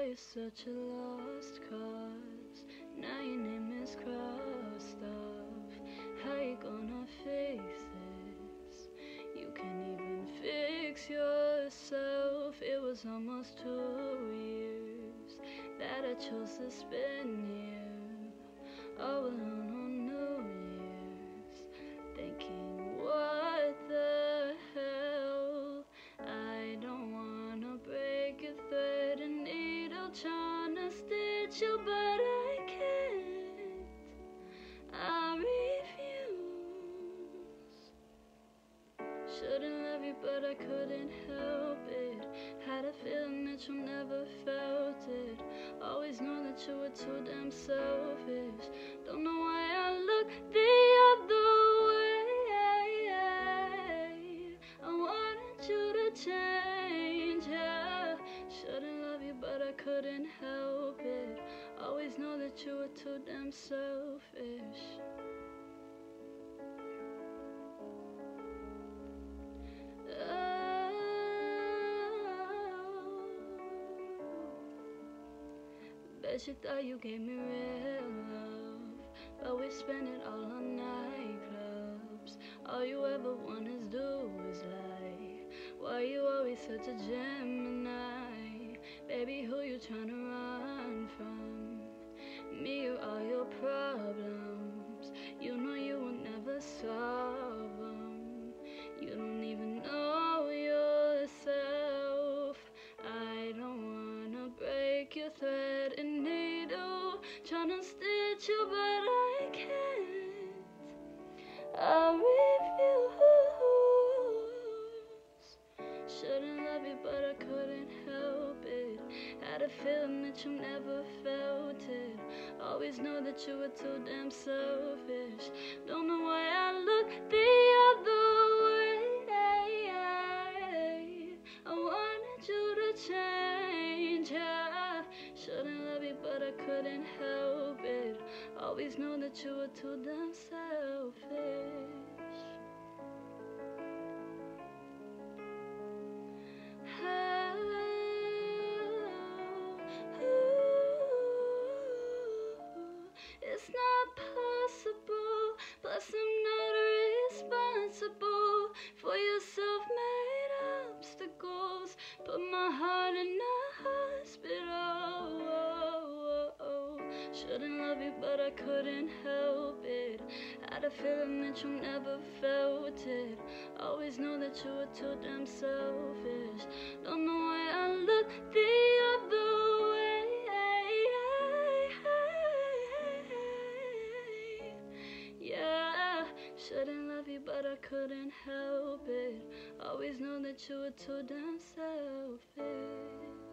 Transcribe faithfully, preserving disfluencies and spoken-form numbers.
you're such a lost cause. Now your name is crossed off. How you gonna fix this? You can't even fix yourself. It was almost two years that I chose to spend here all alone on New Year's, thinking, what the hell? I don't wanna break a thread and needle, tryna stitch you, but I can't. I refuse. Shouldn't love you, but I couldn't help it. Had a feeling that you never felt it. Always known that you were too damn selfish. Don't know why I look the other way. I wanted you to change, yeah. Shouldn't love you, but I couldn't help it. Always know that you were too damn selfish. Bet you thought you gave me real love, but we spent it all on nightclubs. All you ever wanna do is lie. Why you always such a Gemini? Baby, who you tryna run from? Me or all your problems? You know you will never solve them. You don't even know yourself. I don't wanna break your thread and needle, tryna stitch you, but I can't. I refuse. Shouldn't love you, but I couldn't help it. Had a feeling that you never felt it. Always know that you were too damn selfish. Don't know why I look the other way. I wanted you to change, yeah. Shouldn't love you, but I couldn't help it. Always know that you were too damn selfish. It's not possible, plus I'm not responsible for your self-made obstacles. Put my heart in a hospital. Shouldn't love you, but I couldn't help it. Had a feeling that you never felt it. Always know that you were too damn selfish. Don't know why I look the other way. Yeah, shouldn't love you, but I couldn't help it. Always know that you were too damn selfish.